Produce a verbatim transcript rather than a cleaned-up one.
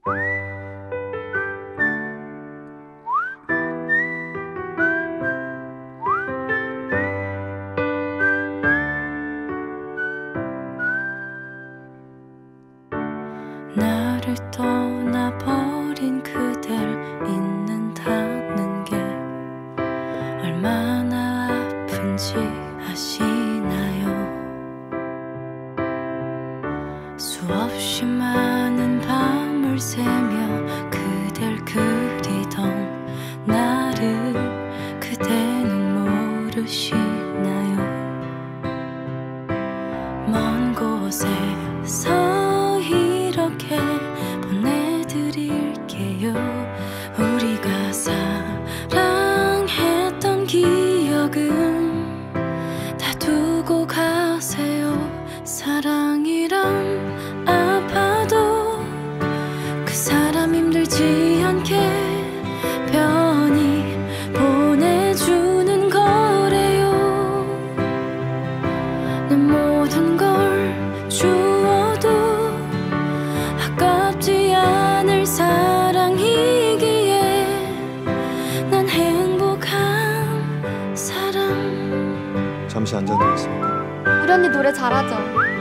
나를 떠나버린 그댈 잊는다는 게 얼마나 아픈지 아시나요? 수없이 많은 밤을 새며 그댈 그리던 나를 그대는 모르시나요? 먼 곳에서 이렇게 보내드릴게요. 우리가 사랑했던 기억은 다 두고 가세요. 사랑이란 아파도 그 사람 힘들지 않게 편히 보내주는 거래요. 내 모든 걸 주어도 아깝지 않을 사랑이기에 난 행복한 사람. 잠시 앉아도 되겠습니까? 우리 언니 노래 잘하죠?